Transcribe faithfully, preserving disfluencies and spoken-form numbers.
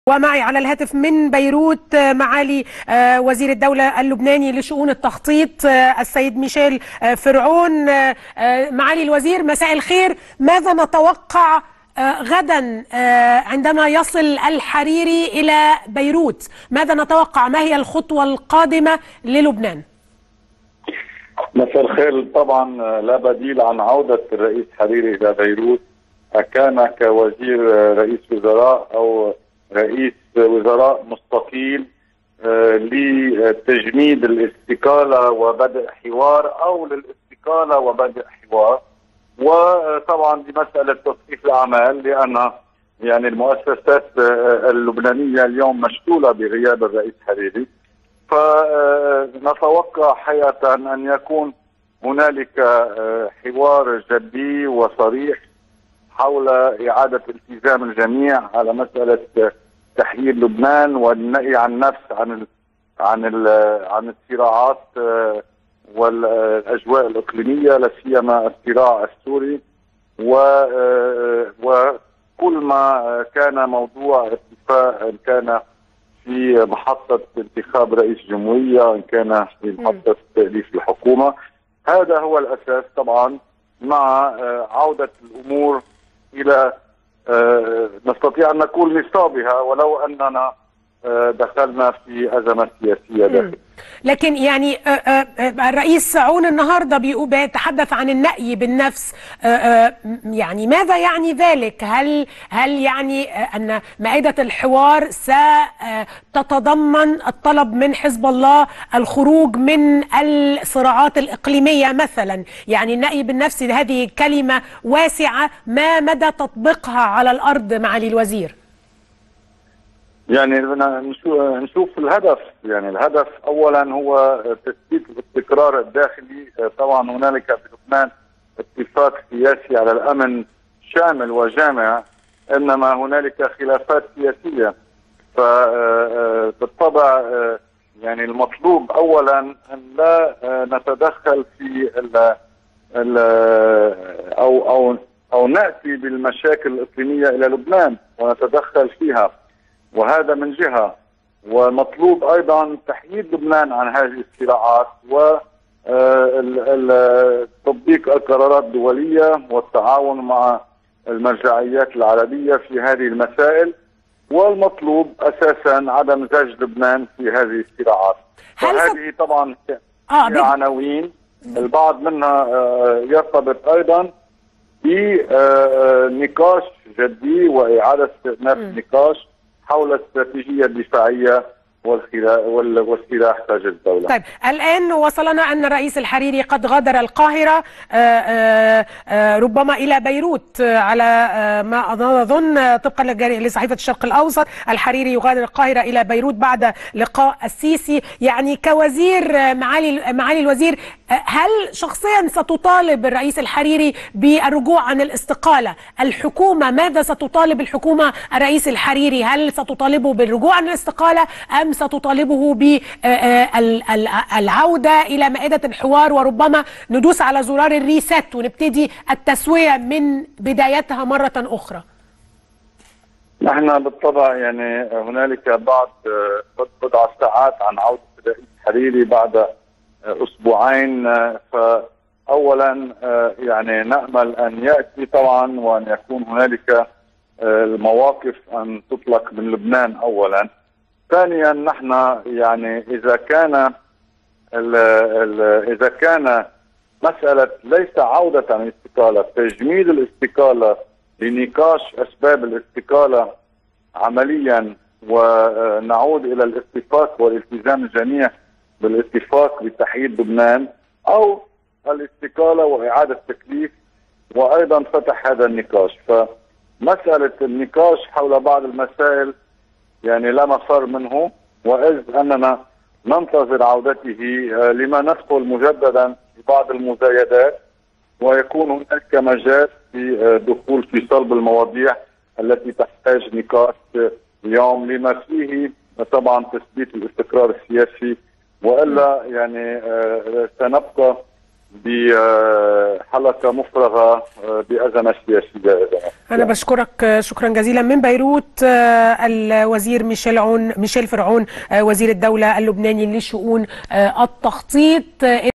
ومعي على الهاتف من بيروت معالي وزير الدولة اللبناني لشؤون التخطيط السيد ميشيل فرعون. معالي الوزير، مساء الخير. ماذا نتوقع غدا عندما يصل الحريري إلى بيروت؟ ماذا نتوقع؟ ما هي الخطوة القادمة للبنان؟ مساء الخير. طبعا لا بديل عن عودة الرئيس حريري إلى بيروت، كان كوزير رئيس وزراء أو رئيس وزراء مستقيل لتجميد الاستقالة وبدء حوار أو للاستقالة وبدء حوار. وطبعا دي مسألة تصفيف الأعمال، لأن يعني المؤسسات اللبنانية اليوم مشغولة بغياب الرئيس حريري، فنتوقع حقيقة أن يكون هنالك حوار جدي وصريح حول إعادة التزام الجميع على مسألة تحرير لبنان والنهي عن نفس عن ال عن ال عن الصراعات والاجواء الاقليميه، لا سيما الصراع السوري، وكل ما كان موضوع اتفاق، ان كان في محطه انتخاب رئيس جمهوريه، ان كان في محطه تأليف الحكومه. هذا هو الاساس طبعا، مع عوده الامور الى أه نستطيع أن نقول نصابها، ولو أننا أه دخلنا في أزمة سياسية داخل. لكن يعني أه أه الرئيس عون النهارده بيتحدث عن النأي بالنفس، أه أه يعني ماذا يعني ذلك؟ هل هل يعني أن مائدة الحوار ستتضمن الطلب من حزب الله الخروج من الصراعات الإقليمية مثلا؟ يعني النأي بالنفس هذه كلمة واسعة، ما مدى تطبيقها على الأرض معالي الوزير؟ يعني نشوف الهدف. يعني الهدف اولا هو تثبيت الاستقرار الداخلي. طبعا هنالك في لبنان اتفاق سياسي على الامن شامل وجامع، انما هنالك خلافات سياسيه. فبالطبع يعني المطلوب اولا ان لا نتدخل في ال ال او او او ناتي بالمشاكل الاقليميه الى لبنان ونتدخل فيها، وهذا من جهة. ومطلوب أيضا تحييد لبنان عن هذه الصراعات وتطبيق القرارات الدولية والتعاون مع المرجعيات العربية في هذه المسائل. والمطلوب أساسا عدم زج لبنان في هذه الصراعات. وهذه طبعا هي عناوين، البعض منها يرتبط أيضا بنقاش جدي وإعادة استئناف النقاش حول الاستراتيجية الدفاعية والسلاح تاج الدولة. طيب، الآن وصلنا أن الرئيس الحريري قد غادر القاهرة، آآ آآ ربما إلى بيروت على ما أظن طبقا لصحيفة الشرق الأوسط. الحريري يغادر القاهرة إلى بيروت بعد لقاء السيسي. يعني كوزير معالي معالي الوزير، هل شخصيا ستطالب الرئيس الحريري بالرجوع عن الاستقالة؟ الحكومة ماذا ستطالب الحكومة الرئيس الحريري؟ هل ستطالبه بالرجوع عن الاستقالة أم ستطالبه بالعودة إلى مائدة الحوار، وربما ندوس على زرار الريست ونبتدي التسوية من بدايتها مرة أخرى؟ نحن بالطبع يعني هنالك بعد بضع ساعات عن عودة الرئيس الحريري بعد أسبوعين. فأولا يعني نأمل أن يأتي طبعا، وأن يكون هنالك المواقف أن تطلق من لبنان أولا. ثانيا نحن يعني اذا كان ال ال اذا كان مساله ليس عوده عن الاستقاله، تجميد الاستقاله لنقاش اسباب الاستقاله عمليا، ونعود الى الاتفاق والالتزام الجميع بالاتفاق بتحييد لبنان، او الاستقاله واعاده تكليف وايضا فتح هذا النقاش. فمساله النقاش حول بعض المسائل يعني لا مفر منه، وإذ أننا ننتظر عودته لما ندخل مجددا في بعض المزايدات، ويكون هناك مجال في دخول في صلب المواضيع التي تحتاج نقاش اليوم، لما فيه طبعا تثبيت الاستقرار السياسي. وإلا يعني سنبقى بحلقة مفرغة بأزمة سياسية. أنا بشكرك شكرا جزيلا. من بيروت الوزير ميشيل عون ميشيل فرعون وزير الدولة اللبناني لشؤون التخطيط.